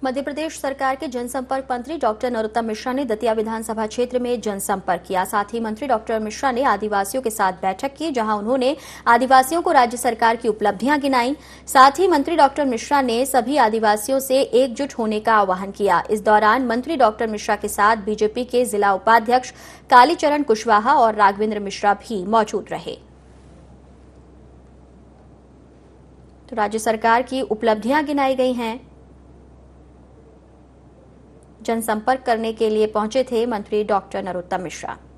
मध्य प्रदेश सरकार के जनसंपर्क मंत्री डॉक्टर नरोत्तम मिश्रा ने दतिया विधानसभा क्षेत्र में जनसंपर्क किया। साथ ही मंत्री डॉक्टर मिश्रा ने आदिवासियों के साथ बैठक की, जहां उन्होंने आदिवासियों को राज्य सरकार की उपलब्धियां गिनाई। साथ ही मंत्री डॉक्टर मिश्रा ने सभी आदिवासियों से एकजुट होने का आह्वान किया। इस दौरान मंत्री डॉक्टर मिश्रा के साथ बीजेपी के जिला उपाध्यक्ष कालीचरण कुशवाहा और राघवेंद्र मिश्रा भी मौजूद रहे। तो राज्य सरकार की उपलब्धियां गिनाई गई हैं। जनसंपर्क करने के लिए पहुंचे थे मंत्री डॉक्टर नरोत्तम मिश्रा।